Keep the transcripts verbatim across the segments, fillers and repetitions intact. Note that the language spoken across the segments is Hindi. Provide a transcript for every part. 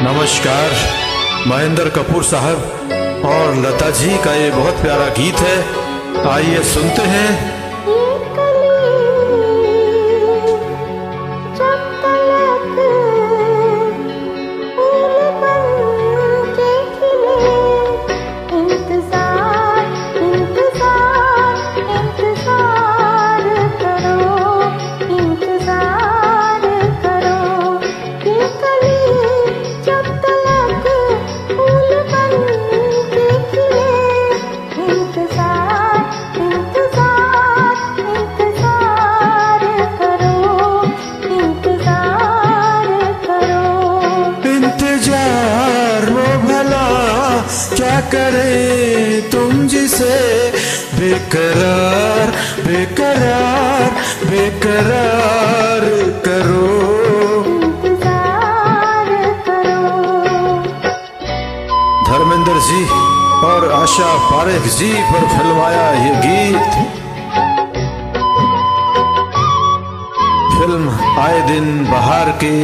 नमस्कार, महेंद्र कपूर साहब और लता जी का ये बहुत प्यारा गीत है। आइए सुनते हैं। क्या करे तुम जिसे बेकरार बेकरार बेकरार करो, इंतजार करो। धर्मेंद्र जी और आशा पारेख जी पर फिल्माया ये गीत। फिल्म आए दिन बहार की।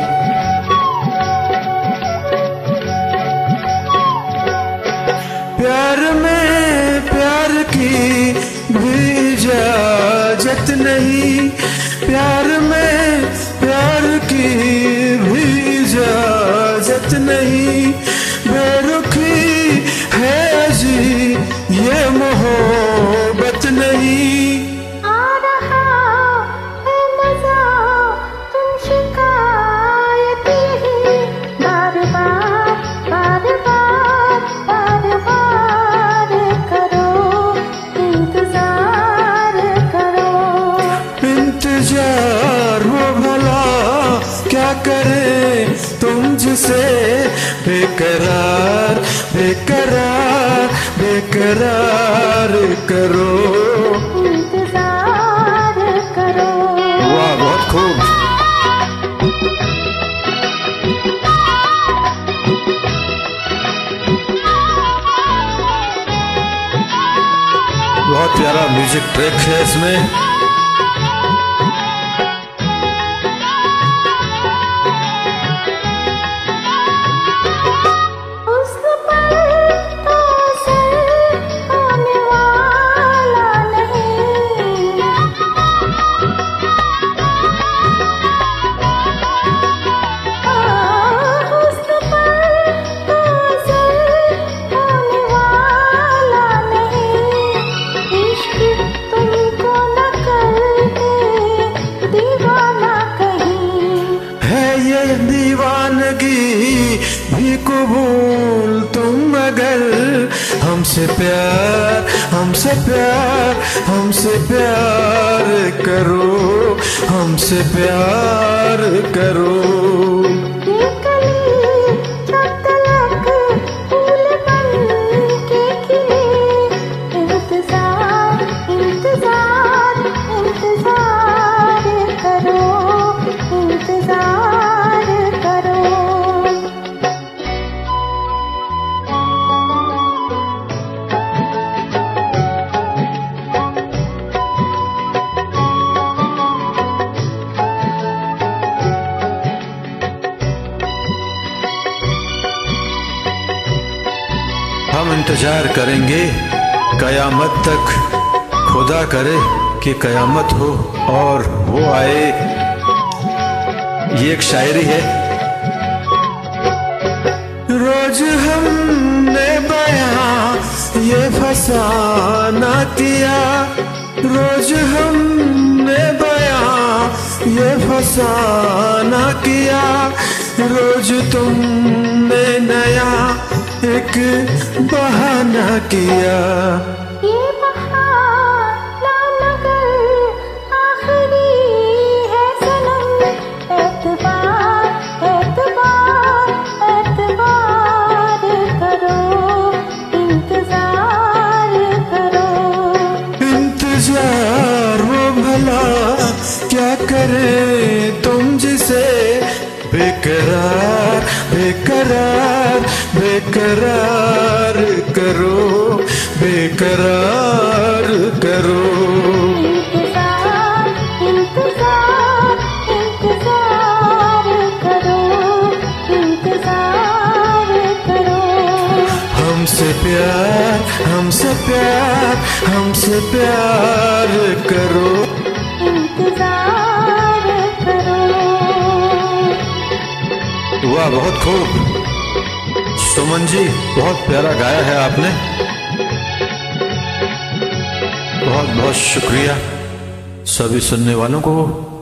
प्यार में प्यार की भी इजाजत नहीं, प्यार में प्यार की भी इजाजत नहीं। बेरुखी है अजी ये मोहब्बत नहीं। इंतजार वो भला क्या करे तुम जिसे बेकरार बेकरार बेकरार करो, इंतजार करो। वाह, बहुत खूब। बहुत प्यारा म्यूजिक ट्रैक है इसमें। दीवानगी भी कबूल तुम अगर हमसे प्यार हमसे प्यार हमसे प्यार करो, हमसे प्यार करो। हम इंतजार करेंगे कयामत तक, खुदा करे कि कयामत हो और वो आए। ये एक शायरी है। रोज हमने बयां ये फसाना किया, रोज हमने बयां ये फसाना किया। रोज तुमने नया एक बहाना किया। ये बहाना मगर आखिरी है सनम, एतबार एतबार एतबार करो, इंतजार करो। इंतजार वो भला क्या करे तुम जिसे बेकरार बेकरार बेकरार करो, बेकरार करो। इंतजार इंतजार इंतजार करो, इंतजार प्यार, हमसे प्यार, हमसे प्यार करो, इंतजार करो। वाह, बहुत खूब सुमन जी, बहुत प्यारा गाया है आपने। बहुत बहुत शुक्रिया। सभी सुनने वालों को